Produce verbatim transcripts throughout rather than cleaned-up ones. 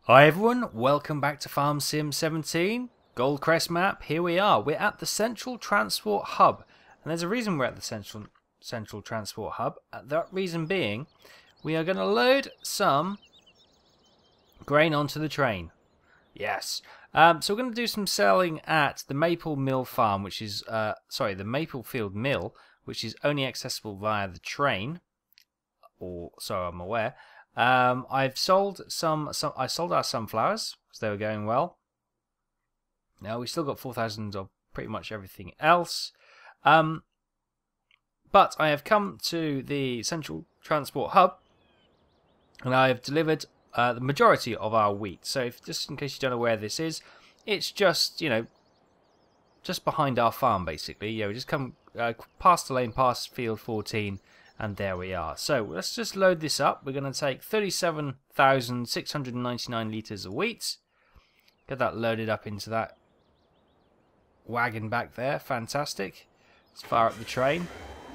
Hi everyone, welcome back to Farm Sim seventeen, GoldCrest map. Here we are, we're at the Central Transport Hub, and there's a reason we're at the Central Central Transport Hub. That reason being, we are going to load some grain onto the train. Yes, um, so we're going to do some selling at the Maple Mill Farm, which is, uh, sorry, the Maplefield Mill, which is only accessible via the train, or so I'm aware. Um, I've sold some, some. I sold our sunflowers because they were going well. Now we still got four thousand of pretty much everything else. Um, but I have come to the Central Transport Hub, and I have delivered uh, the majority of our wheat. So, if, just in case you don't know where this is, it's just you know, just behind our farm, basically. Yeah, we just come uh, past the lane, past field fourteen. And there we are. So let's just load this up. We're going to take thirty-seven thousand six hundred ninety-nine litres of wheat. Get that loaded up into that wagon back there. Fantastic. Let's fire up the train.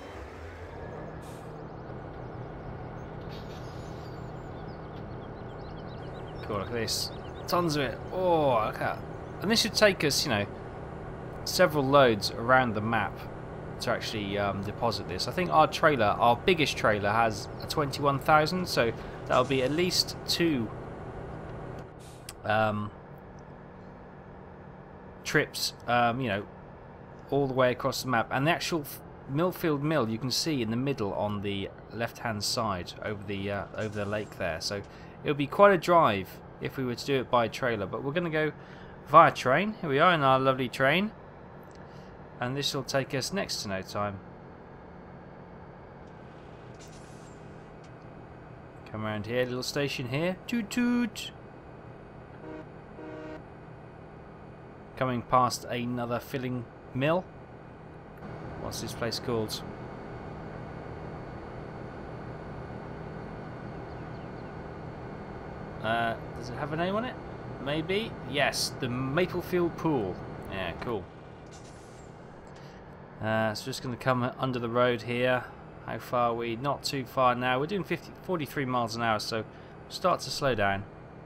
Cool, look at this. Tons of it. Oh, look at that. And this should take us, you know, several loads around the map to actually um, deposit this. I think our trailer, our biggest trailer, has a twenty-one thousand, so that'll be at least two um, trips, um, you know, all the way across the map. And the actual Millfield Mill, you can see in the middle on the left-hand side over the uh, over the lake there. So it'll be quite a drive if we were to do it by trailer. But we're going to go via train. Here we are in our lovely train. And this will take us next to no time. Come around here, little station here. Toot toot! Coming past another filling mill. What's this place called? Uh, does it have a name on it? Maybe? Yes, the Maplefield Pool. Yeah, cool. Uh, so just going to come under the road here. How far are we? Not too far now. We're doing fifty, forty-three miles an hour, so start to slow down.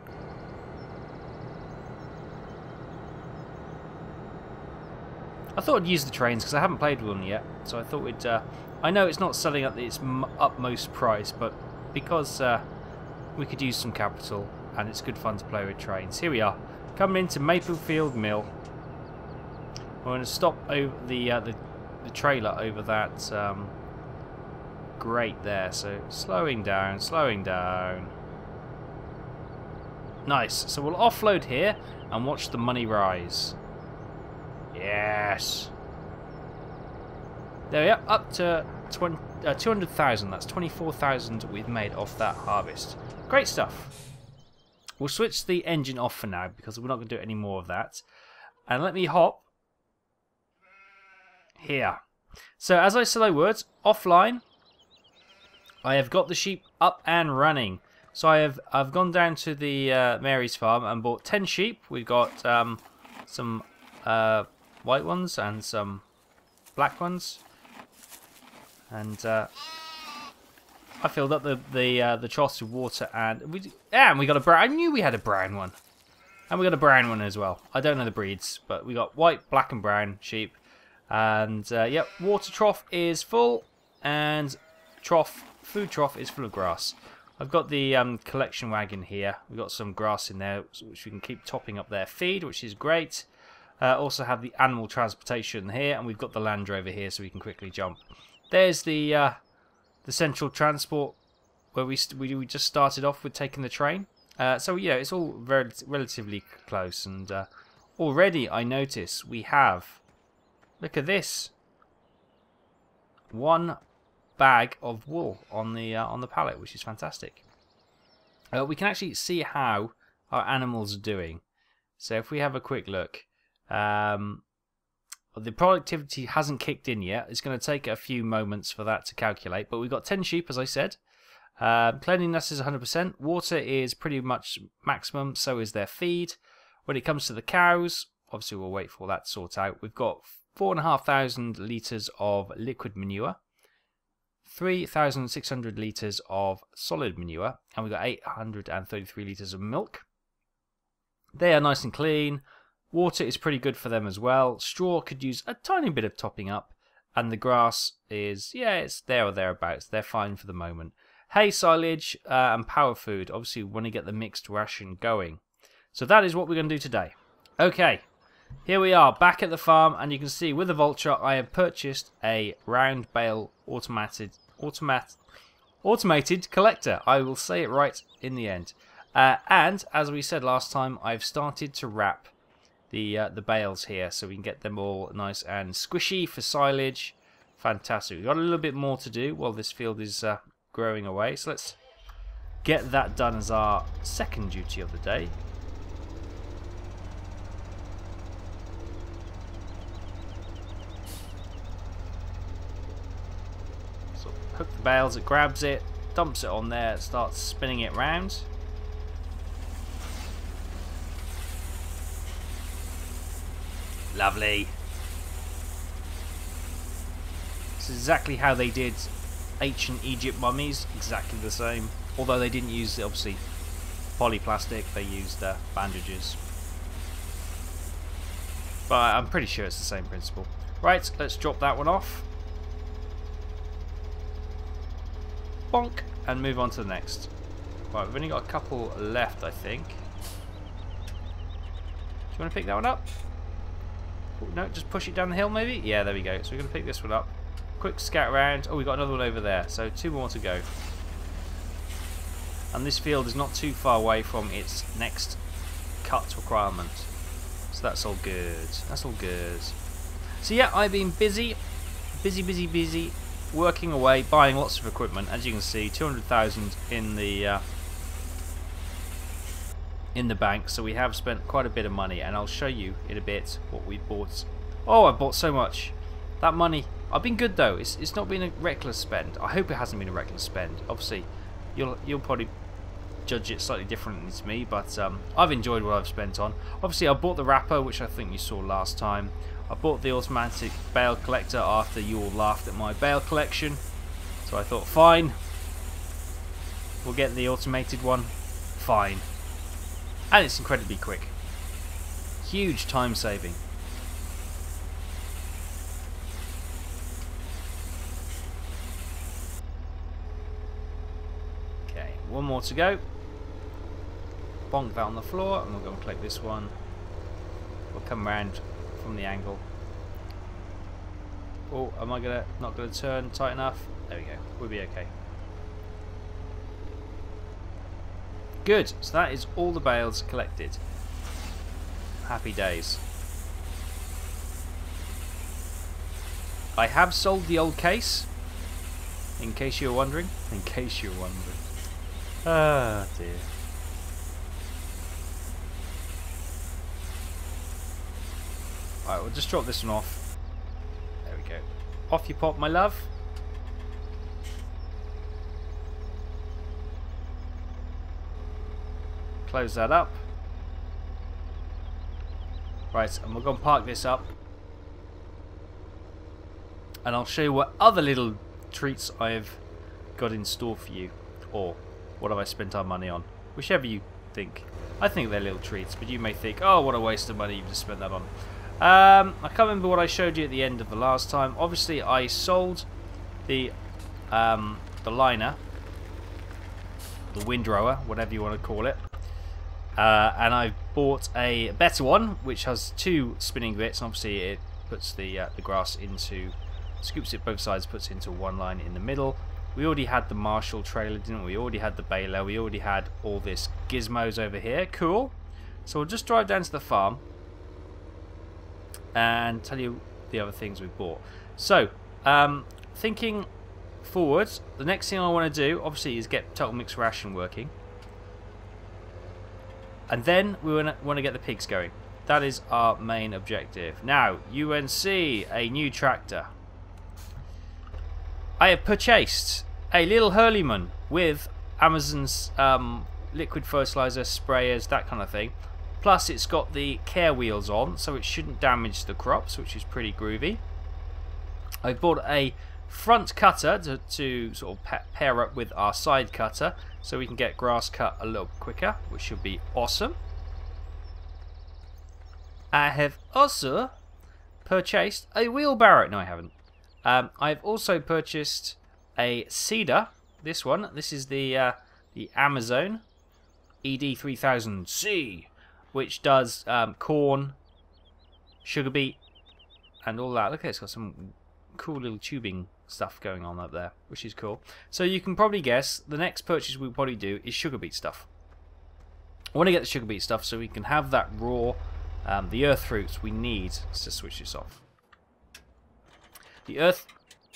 I thought I'd use the trains because I haven't played one yet, so I thought we'd. Uh, I know it's not selling at its utmost price, but because uh, we could use some capital and it's good fun to play with trains. Here we are, coming into Maplefield Mill. We're going to stop over the uh, the. the trailer over that um, grate there, so slowing down, slowing down. Nice. So we'll offload here and watch the money rise. Yes. There we are, up to twenty, uh, two hundred thousand. That's twenty-four thousand we've made off that harvest. Great stuff. We'll switch the engine off for now because we're not going to do any more of that. And let me hop here. So as I said I would, offline, I have got the sheep up and running. So I have I've gone down to the uh, Mary's farm and bought ten sheep. We've got um, some uh, white ones and some black ones, and uh, I filled up the the uh, the troughs with water, and we yeah, and we got a brown. I knew we had a brown one, and we got a brown one as well. I don't know the breeds, but we got white, black, and brown sheep. And uh, yep, water trough is full, and trough food trough is full of grass. I've got the um, collection wagon here. We've got some grass in there, which we can keep topping up their feed, which is great. Uh, also have the animal transportation here, and we've got the Land Rover here, so we can quickly jump. There's the uh, the central transport where we, we we just started off with taking the train. Uh, so yeah, it's all very relatively close, and uh, already I notice we have. Look at this. One bag of wool on the uh, on the pallet, which is fantastic. Uh, we can actually see how our animals are doing. So if we have a quick look, um, the productivity hasn't kicked in yet. It's going to take a few moments for that to calculate. But we've got ten sheep, as I said. Uh, cleanliness is one hundred percent. Water is pretty much maximum. So is their feed. When it comes to the cows, obviously we'll wait for that to sort out. We've got four and a half thousand litres of liquid manure, three thousand six hundred litres of solid manure, and we've got eight hundred thirty-three litres of milk. They are nice and clean. Water is pretty good for them as well. Straw could use a tiny bit of topping up. And the grass is, yeah, it's there or thereabouts. They're fine for the moment. Hay, silage, uh, and power food. Obviously, we want to get the mixed ration going. So that is what we're going to do today. Okay, here we are back at the farm. And you can see with the Vulture, I have purchased a round bale automated, automat, automated collector. I will say it right in the end. Uh, and as we said last time, I've started to wrap the uh, the bales here so we can get them all nice and squishy for silage. Fantastic. We've got a little bit more to do while this field is uh, growing away. So let's get that done as our second duty of the day. So hook the bales, it grabs it, dumps it on there, starts spinning it round. Lovely. This is exactly how they did ancient Egypt mummies. Exactly the same. Although they didn't use, obviously, polyplastic. They used uh, bandages. But I'm pretty sure it's the same principle. Right, let's drop that one off. Bonk. And move on to the next. Right, we've only got a couple left, I think. Do you want to pick that one up? No, just push it down the hill maybe? Yeah, there we go. So we're going to pick this one up. Quick scout around. Oh, we've got another one over there. So two more to go. And this field is not too far away from its next cut requirement. So that's all good. That's all good. So yeah, I've been busy, busy, busy, busy, working away, buying lots of equipment. As you can see, two hundred thousand in the... Uh, in the bank, so we have spent quite a bit of money, and I'll show you in a bit what we bought. Oh, I bought so much. That money, I've been good though. It's it's not been a reckless spend. I hope it hasn't been a reckless spend. Obviously, you'll you'll probably judge it slightly differently to me, but um, I've enjoyed what I've spent on. Obviously, I bought the wrapper, which I think you saw last time. I bought the automatic bale collector after you all laughed at my bale collection, so I thought, fine, we'll get the automated one. Fine. And it's incredibly quick. Huge time saving. Okay, one more to go. Bonk that on the floor, and we'll go and collect this one. We'll come around from the angle. Oh, am I gonna not gonna turn tight enough? There we go. We'll be okay. Good, so that is all the bales collected. Happy days. I have sold the old case, in case you're wondering. In case you're wondering. Ah, dear. Alright, we'll just drop this one off. There we go. Off you pop, my love. Close that up. Right, and we're going to park this up. And I'll show you what other little treats I've got in store for you. Or what have I spent our money on. Whichever you think. I think they're little treats, but you may think, oh, what a waste of money you've just spent that on. Um, I can't remember what I showed you at the end of the last time. Obviously, I sold the um, the liner, the windrower, whatever you want to call it. Uh, and I bought a better one, which has two spinning bits. And obviously, it puts the uh, the grass into, scoops it both sides, puts it into one line in the middle. We already had the Marshall trailer, didn't we? We already had the baler. We already had all this gizmos over here. Cool. So we'll just drive down to the farm and tell you the other things we bought. So, um, thinking forwards, the next thing I want to do, obviously, is get total mixed ration working. And then we want to get the pigs going. That is our main objective. Now, U N C, a new tractor. I have purchased a little Hurleyman with Amazon's um, liquid fertilizer, sprayers, that kind of thing. Plus, it's got the care wheels on, so it shouldn't damage the crops, which is pretty groovy. I bought a front cutter to, to sort of pair up with our side cutter, so we can get grass cut a little quicker, which should be awesome. I have also purchased a wheelbarrow. No, I haven't. Um, I've also purchased a seeder. This one. This is the uh, the Amazon E D three thousand C, which does um, corn, sugar beet, and all that. Look at it, it's got some cool little tubing stuff going on up there, which is cool. So you can probably guess the next purchase we'll probably do is sugar beet stuff. I want to get the sugar beet stuff so we can have that raw, um, the earth fruits we need. Let's just switch this off. The earth,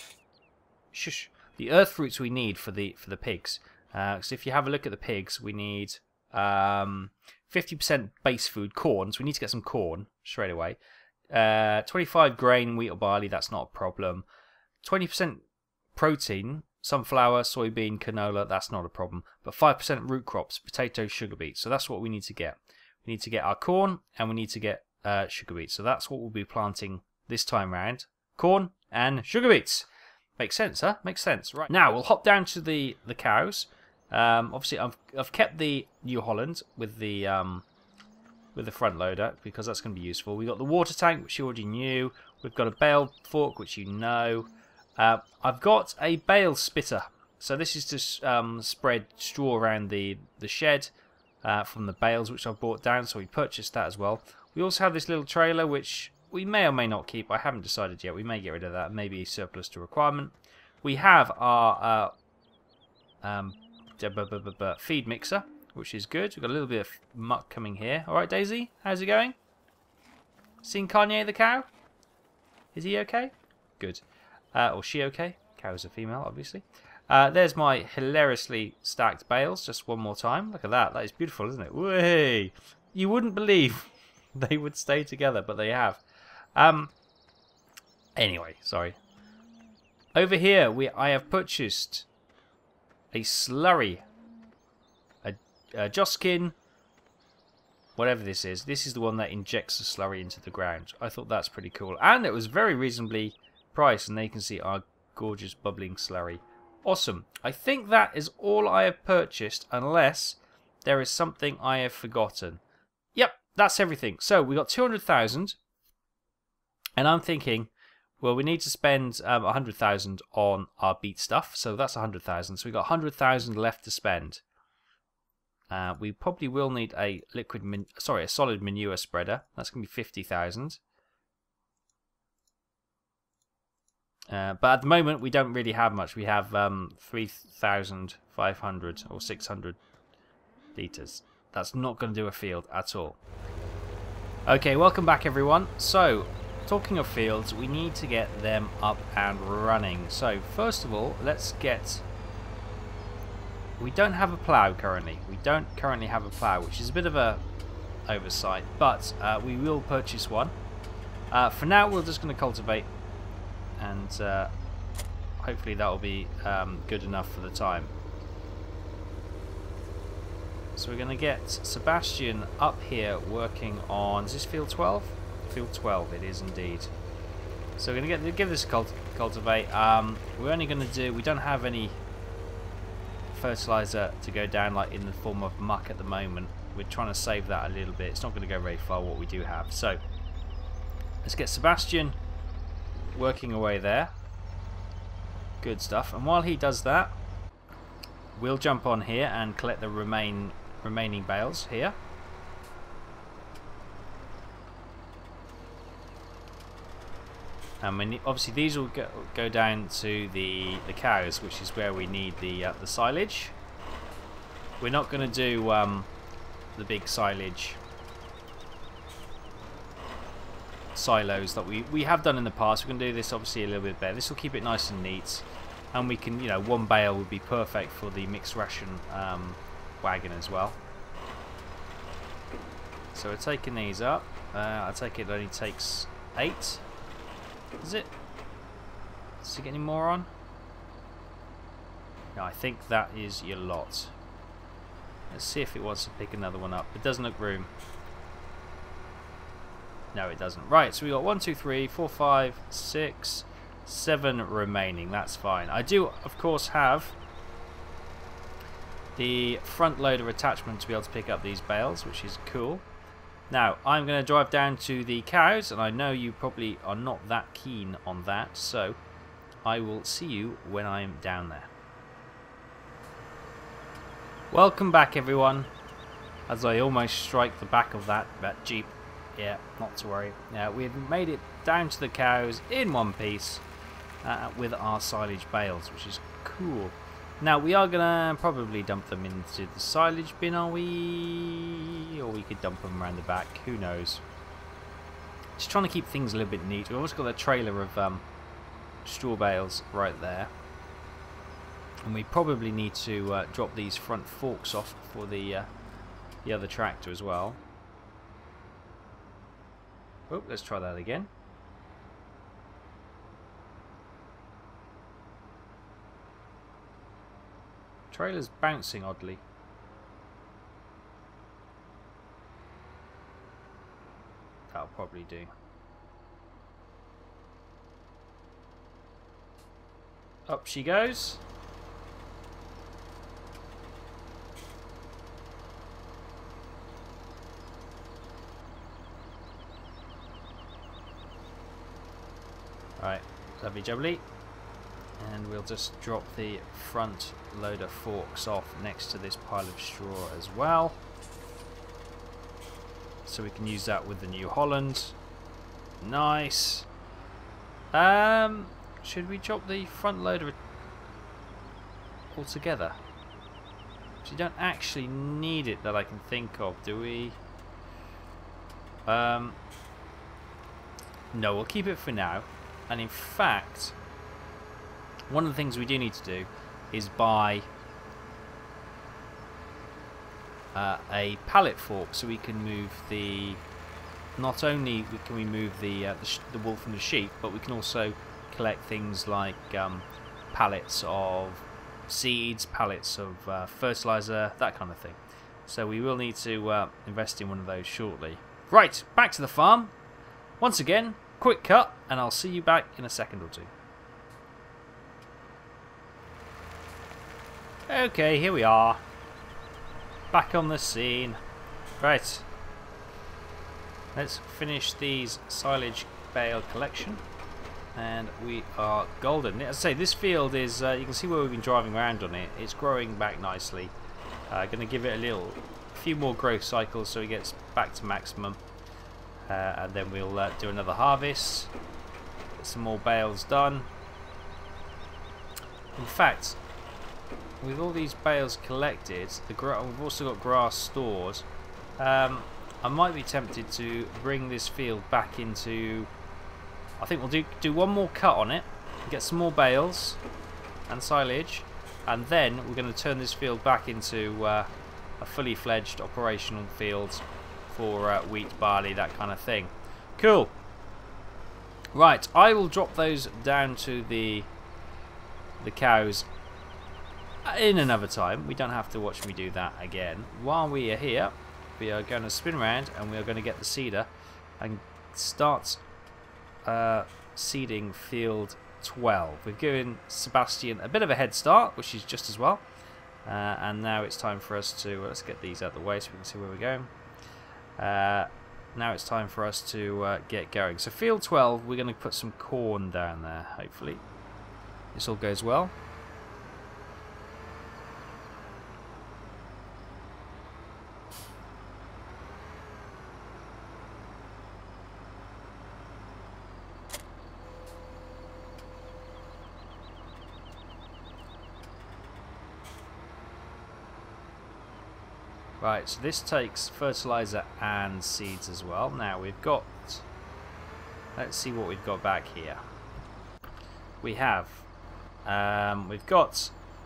shush, the earth fruits we need for the for the pigs. Uh, so if you have a look at the pigs, we need um, fifty percent base food, corn. So we need to get some corn straight away. Uh, twenty-five grain, wheat or barley. That's not a problem. twenty percent protein, sunflower, soybean, canola, that's not a problem. But five percent root crops, potato, sugar beets. So that's what we need to get. We need to get our corn and we need to get uh, sugar beets. So that's what we'll be planting this time round. Corn and sugar beets. Makes sense, huh? Makes sense. Right. Now we'll hop down to the, the cows. Um, obviously, I've, I've kept the New Holland with the... Um, with the front loader because that's going to be useful. We've got the water tank, which you already knew. We've got a bale fork, which you know. Uh, I've got a bale spitter. So this is to um, spread straw around the, the shed uh, from the bales, which I've brought down. So we purchased that as well. We also have this little trailer, which we may or may not keep. I haven't decided yet. We may get rid of that. Maybe surplus to requirement. We have our uh, um, feed mixer, which is good. We've got a little bit of muck coming here. Alright, Daisy, how's it going? Seen Kanye the cow? Is he okay? Good. Uh, or she okay? Cow's a female, obviously. Uh, there's my hilariously stacked bales, just one more time. Look at that. That is beautiful, isn't it? Way! You wouldn't believe they would stay together, but they have. Um. Anyway, sorry. Over here, we I have purchased a slurry. Uh, Joskin, whatever this is, this is the one that injects the slurry into the ground. I thought that's pretty cool. And it was very reasonably priced, and there you can see our gorgeous bubbling slurry. Awesome. I think that is all I have purchased, unless there is something I have forgotten. Yep, that's everything. So we got two hundred thousand, and I'm thinking, well, we need to spend um, one hundred thousand on our beet stuff, so that's one hundred thousand. So we got one hundred thousand left to spend. Uh, we probably will need a liquid, man sorry, a solid manure spreader. That's going to be fifty thousand. Uh, but at the moment, we don't really have much. We have um, three thousand five hundred or six hundred litres. That's not going to do a field at all. Okay, welcome back, everyone. So, talking of fields, we need to get them up and running. So, first of all, let's get... We don't have a plough currently. We don't currently have a plough, which is a bit of a oversight, but uh, we will purchase one. Uh, for now, we're just going to cultivate, and uh, hopefully that will be um, good enough for the time. So we're going to get Sebastian up here working on... Is this field twelve? Field twelve, it is indeed. So we're going to get give this a cult cultivate. Um, we're only going to do... We don't have any fertilizer to go down like in the form of muck at the moment. We're trying to save that a little bit. It's not going to go very far what we do have. So let's get Sebastian working away there. Good stuff. And while he does that, we'll jump on here and collect the remain remaining bales here. And when, obviously these will go, go down to the, the cows, which is where we need the uh, the silage. We're not going to do um, the big silage silos that we, we have done in the past. We're going to do this obviously a little bit better. This will keep it nice and neat. And we can, you know, one bale would be perfect for the mixed ration um, wagon as well. So we're taking these up. Uh, I take it only takes eight. Is it? Does it get any more on? No, I think that is your lot. Let's see if it wants to pick another one up. It doesn't look room. No, it doesn't. Right, so we got one, two, three, four, five, six, seven remaining. That's fine. I do, of course, have the front loader attachment to be able to pick up these bales, which is cool. Now, I'm going to drive down to the cows, and I know you probably are not that keen on that, so I will see you when I'm down there. Welcome back, everyone, as I almost strike the back of that, that Jeep. Yeah, not to worry. Yeah, we've made it down to the cows in one piece uh, with our silage bales, which is cool. Now, we are going to probably dump them into the silage bin, are we? Or we could dump them around the back, who knows. Just trying to keep things a little bit neat. We've also got a trailer of um, straw bales right there. And we probably need to uh, drop these front forks off for the, uh, the other tractor as well. Oh, let's try that again. Trailer's bouncing oddly. That'll probably do. Up she goes. Right, lovely jubbly. And we'll just drop the front loader forks off next to this pile of straw as well. So we can use that with the New Holland. Nice. Um, should we drop the front loader altogether? So you don't actually need it that I can think of, do we? Um, no, we'll keep it for now. And in fact, one of the things we do need to do is buy uh, a pallet fork so we can move the. Not only can we move the uh, the, sh the wool from the sheep, but we can also collect things like um, pallets of seeds, pallets of uh, fertilizer, that kind of thing. So we will need to uh, invest in one of those shortly. Right, back to the farm. Once again, quick cut, and I'll see you back in a second or two. Okay, here we are. Back on the scene. Right. Let's finish these silage bale collection. And we are golden. As I say, this field is, uh, you can see where we've been driving around on it. It's growing back nicely. Uh, going to give it a little, a few more growth cycles so it gets back to maximum. Uh, and then we'll uh, do another harvest. Get some more bales done. In fact, with all these bales collected, the gra we've also got grass stored. Um, I might be tempted to bring this field back into. I think we'll do do one more cut on it, get some more bales and silage, and then we're going to turn this field back into uh, a fully fledged operational field for uh, wheat, barley, that kind of thing. Cool. Right, I will drop those down to the the cows in another time. We don't have to watch me do that again. While we are here, we are going to spin around and we are going to get the seeder and start uh, seeding field twelve. We've given Sebastian a bit of a head start, which is just as well. Uh, and now it's time for us to, let's get these out of the way so we can see where we're going. Uh, now it's time for us to uh, get going. So field twelve, we're going to put some corn down there, hopefully. This all goes well. Right, so this takes fertilizer and seeds as well. Now we've got, let's see what we've got back here. We have, um, we've got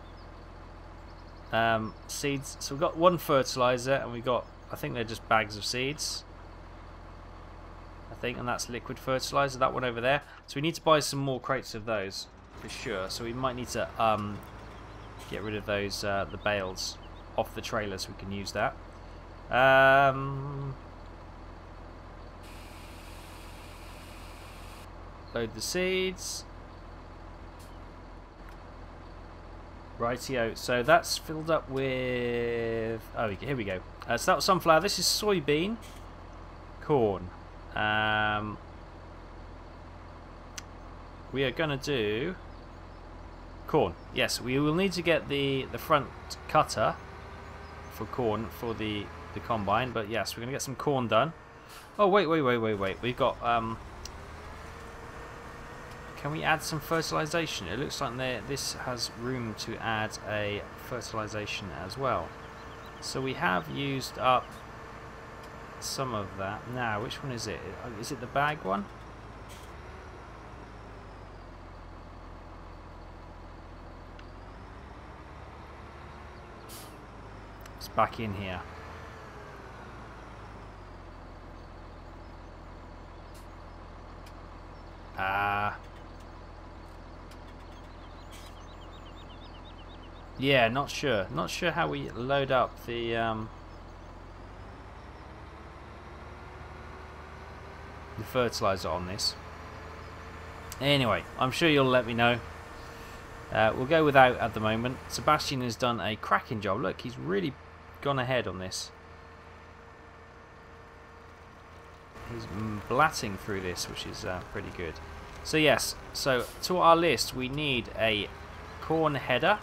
um, seeds. So we've got one fertilizer, and we've got, I think they're just bags of seeds. I think, and that's liquid fertilizer. That one over there. So we need to buy some more crates of those for sure. So we might need to um, get rid of those uh, the bales off the trailer so we can use that. Um, load the seeds. Rightio, so that's filled up with, oh here we go. Uh, so that was sunflower. This is soybean. corn. Um, we are going to do corn. Yes, we will need to get the, the front cutter for corn for the, the combine. But yes, we're going to get some corn done. Oh, wait, wait, wait, wait, wait. We've got... Um, can we add some fertilization? It looks like there, this has room to add a fertilization as well. So we have used up some of that. Now, which one is it? Is it the bag one? It's back in here. Ah. Uh, Yeah, not sure. Not sure how we load up the um, the fertilizer on this. Anyway, I'm sure you'll let me know. Uh, we'll go without at the moment. Sebastian has done a cracking job. Look, he's really gone ahead on this. He's blatting through this, which is uh, pretty good. So yes, so to our list, we need a corn header.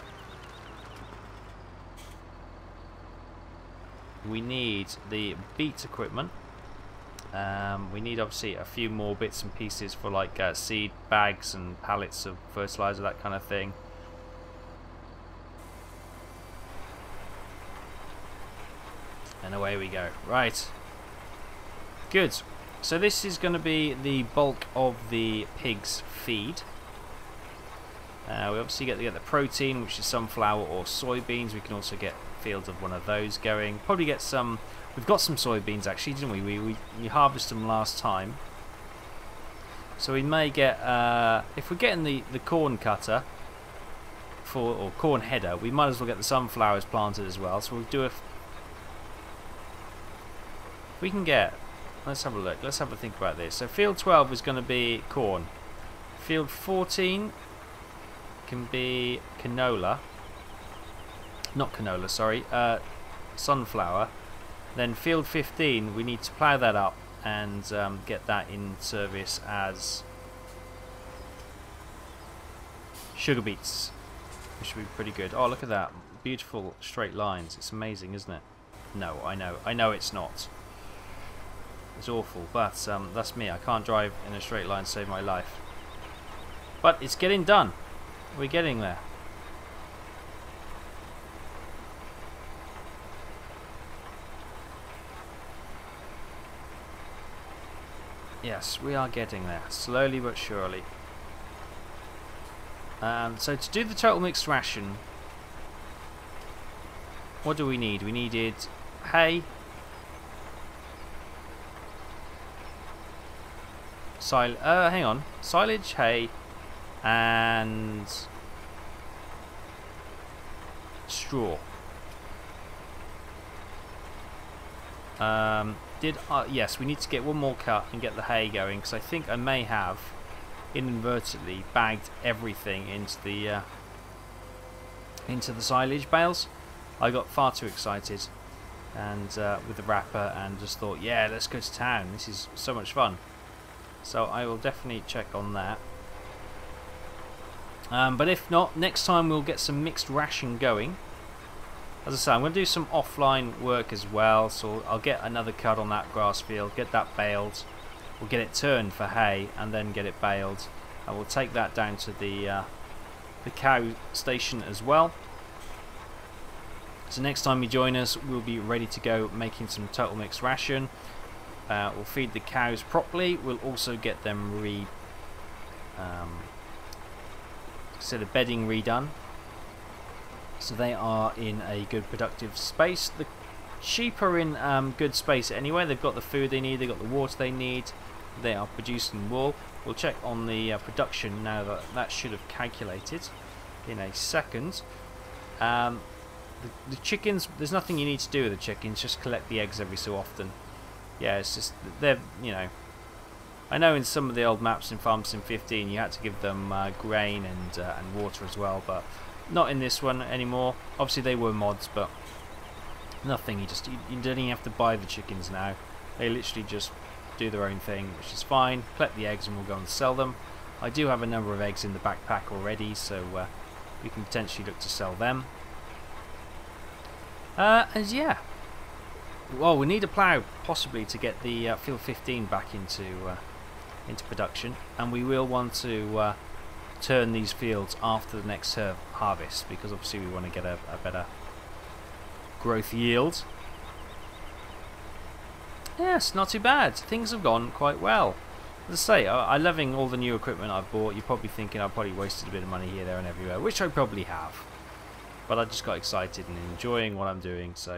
We need the beet equipment. Um, we need obviously a few more bits and pieces for like uh, seed bags and pallets of fertilizer, that kind of thing. And away we go. Right. Good. So this is going to be the bulk of the pig's feed. Uh, we obviously get to get the protein, which is sunflower or soybeans. We can also get fields of one of those going. Probably get some. We've got some soybeans actually, didn't we? We we, we harvested them last time. So we may get. Uh, if we're getting the the corn cutter for or corn header, we might as well get the sunflowers planted as well. So we'll do a. If we can get. Let's have a look. Let's have a think about this. So field twelve is going to be corn. Field fourteen can be canola. Not canola, sorry. Uh, sunflower. Then field fifteen, we need to plough that up and um, get that in service as sugar beets, which should be pretty good. Oh, look at that. Beautiful straight lines. It's amazing, isn't it? No, I know. I know it's not. It's awful, but um, that's me. I can't drive in a straight line to save my life. But it's getting done. We're getting there. Yes, we are getting there, slowly but surely. Um, so to do the total mixed ration, what do we need? We needed hay, sil uh, hang on, silage, hay, and straw. Um, did uh, yes, we need to get one more cut and get the hay going, because I think I may have inadvertently bagged everything into the uh, into the silage bales. I got far too excited and uh, with the wrapper and just thought, yeah, let's go to town. This is so much fun. So I will definitely check on that. Um, but if not, next time we'll get some mixed ration going. As I say, I'm going to do some offline work as well, so I'll get another cut on that grass field, get that baled, we'll get it turned for hay, and then get it baled, and we'll take that down to the uh, the cow station as well. So next time you join us, we'll be ready to go making some total mixed ration. Uh, we'll feed the cows properly. We'll also get them re um, so the bedding redone, so they are in a good productive space. The sheep are in um, good space anyway. They've got the food they need, they've got the water they need, they are producing wool. We'll check on the uh, production now that that should have calculated in a second. Um, the, the chickens, there's nothing you need to do with the chickens, just collect the eggs every so often. Yeah, it's just, they're, you know, I know in some of the old maps in Farm Sim fifteen you had to give them uh, grain and, uh, and water as well, but not in this one anymore. Obviously they were mods, but nothing, you just, you, you don't even have to buy the chickens now. They literally just do their own thing, which is fine. Collect the eggs and we'll go and sell them. I do have a number of eggs in the backpack already, so uh, we can potentially look to sell them. Uh, and yeah, well, we need a plough possibly to get the uh, field fifteen back into uh, into production, and we will want to uh, turn these fields after the next uh, harvest, because obviously we want to get a, a better growth yield. Yes, not too bad. Things have gone quite well. As I say, I, I'm loving all the new equipment I've bought. You're probably thinking I've probably wasted a bit of money here, there and everywhere, which I probably have. But I just got excited and enjoying what I'm doing, so...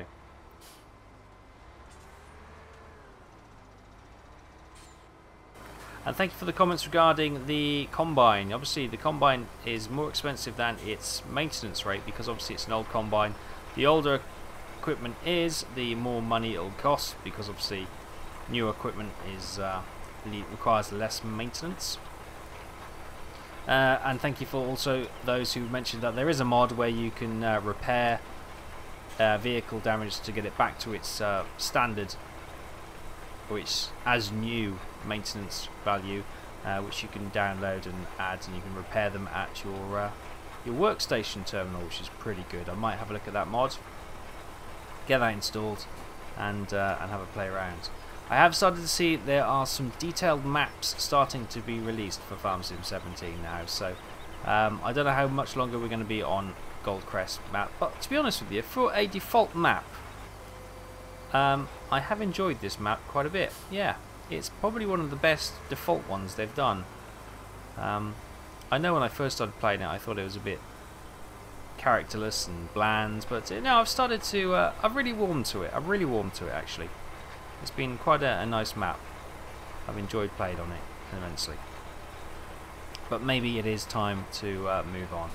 And thank you for the comments regarding the Combine. Obviously, the Combine is more expensive than its maintenance rate, because obviously it's an old Combine. The older equipment is, the more money it'll cost, because obviously new equipment is... Uh, requires less maintenance. Uh, and thank you for also those who mentioned that there is a mod where you can uh, repair uh, vehicle damage to get it back to its uh, standard, which as new maintenance value, uh, which you can download and add, and you can repair them at your uh, your workstation terminal, which is pretty good. I might have a look at that mod, get that installed, and uh, and have a play around. I have started to see there are some detailed maps starting to be released for Farm Sim seventeen now, so um, I don't know how much longer we're going to be on GoldCrest map, but to be honest with you, for a default map, um, I have enjoyed this map quite a bit. Yeah, it's probably one of the best default ones they've done. Um, I know when I first started playing it I thought it was a bit characterless and bland, but uh, no, I've started to, uh, I've really warmed to it, I've really warmed to it actually. It's been quite a, a nice map. I've enjoyed playing on it immensely. But maybe it is time to uh, move on.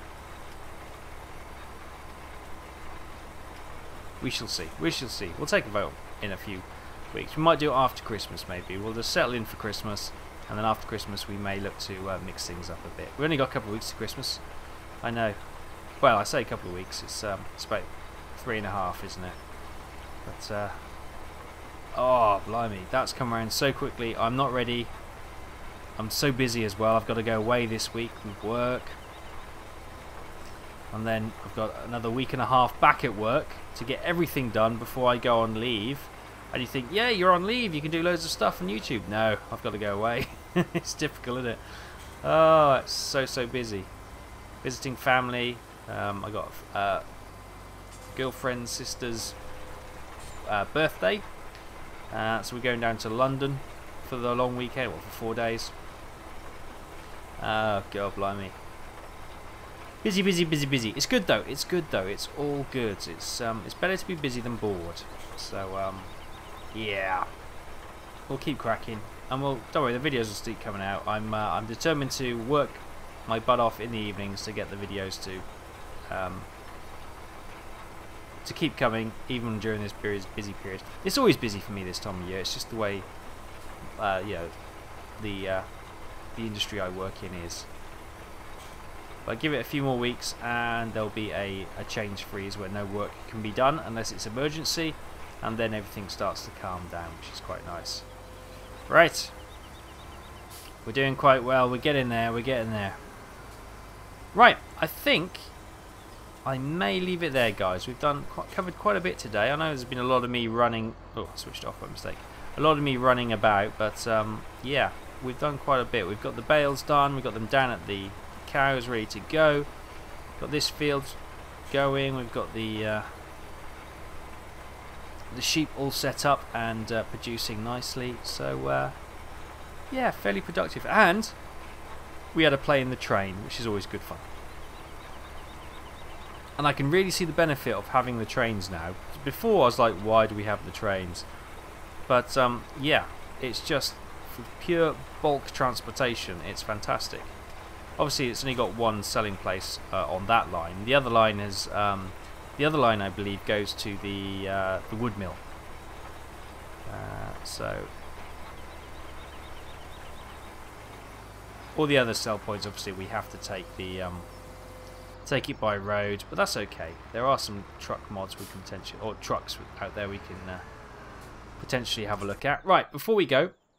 We shall see. We shall see. We'll take a vote in a few weeks. We might do it after Christmas maybe. We'll just settle in for Christmas, and then after Christmas we may look to uh, mix things up a bit. We've only got a couple of weeks to Christmas. I know. Well, I say a couple of weeks. It's, um, it's about three and a half, isn't it? But... Uh, oh, blimey, that's come around so quickly. I'm not ready. I'm so busy as well. I've got to go away this week with work. And then I've got another week and a half back at work to get everything done before I go on leave. And you think, yeah, you're on leave. You can do loads of stuff on YouTube. No, I've got to go away. It's difficult, isn't it? Oh, it's so, so busy. Visiting family. Um, I got uh, girlfriend's sister's uh, birthday. Uh, so we're going down to London for the long weekend, well, for four days. Oh, God, blimey. Busy, busy, busy, busy. It's good though. It's good though. It's all good. It's um, it's better to be busy than bored. So um, yeah, we'll keep cracking, and we'll. Don't worry, the videos will keep coming out. I'm uh, I'm determined to work my butt off in the evenings to get the videos to um. to keep coming even during this period, busy period. It's always busy for me this time of year. It's just the way, uh, you know, the uh, the industry I work in is. But give it a few more weeks, and there'll be a, a change freeze where no work can be done unless it's emergency, and then everything starts to calm down, which is quite nice. Right, we're doing quite well. We're getting there. We're getting there. Right, I think I may leave it there, guys. We've done quite, covered quite a bit today. I know there's been a lot of me running. Oh, I switched off by mistake. A lot of me running about, but um, yeah, we've done quite a bit. We've got the bales done. We've got them down at the cows, ready to go. Got this field going. We've got the uh, the sheep all set up and uh, producing nicely. So uh, yeah, fairly productive. And we had a play in the train, which is always good fun. And I can really see the benefit of having the trains now. Before I was like, why do we have the trains? But um, yeah, it's just for pure bulk transportation. It's fantastic. Obviously, it's only got one selling place uh, on that line. The other line is, um, the other line I believe goes to the uh, the wood mill. Uh, so all the other sell points, obviously, we have to take the um, take it by road, but that's okay. There are some truck mods we can potentially, or trucks out there we can uh, potentially have a look at. Right, before we go,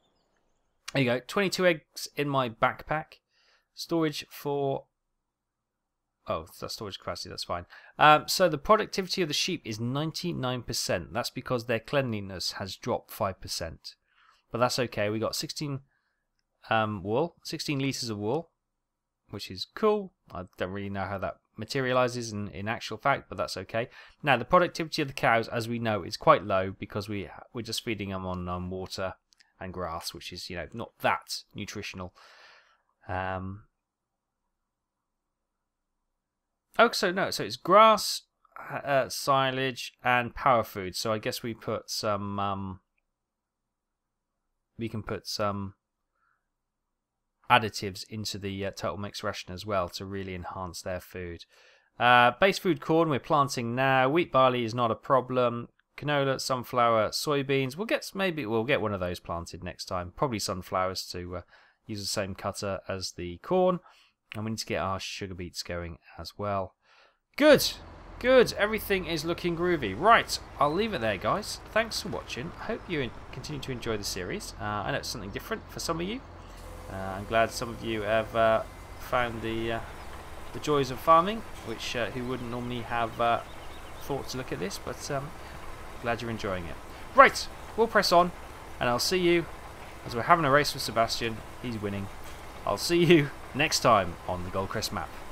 There you go, twenty-two eggs in my backpack. Storage for... Oh, that's storage capacity, that's fine. Um, so the productivity of the sheep is ninety-nine percent. That's because their cleanliness has dropped five percent. But that's okay. We got sixteen um, wool, sixteen litres of wool, which is cool. I don't really know how that materializes in, in actual fact, but that's okay. Now, the productivity of the cows, as we know, is quite low because we, we're just feeding them on um, water and grass, which is, you know, not that nutritional. Um, oh, so no, so it's grass, uh, silage, and power food. So I guess we put some, um, we can put some additives into the uh, total mix ration as well to really enhance their food. Uh, base food corn we're planting now. Wheat barley is not a problem. Canola, sunflower, soybeans. We'll get maybe we'll get one of those planted next time. Probably sunflowers to uh, use the same cutter as the corn. And we need to get our sugar beets going as well. Good, good. Everything is looking groovy. Right, I'll leave it there, guys. Thanks for watching. I hope you continue to enjoy the series. Uh, I know it's something different for some of you. Uh, I'm glad some of you have uh, found the uh, the joys of farming, which uh, who wouldn't normally have uh, thought to look at this, but um, glad you're enjoying it. Right, we'll press on, and I'll see you as we're having a race with Sebastian. He's winning. I'll see you next time on the GoldCrest map.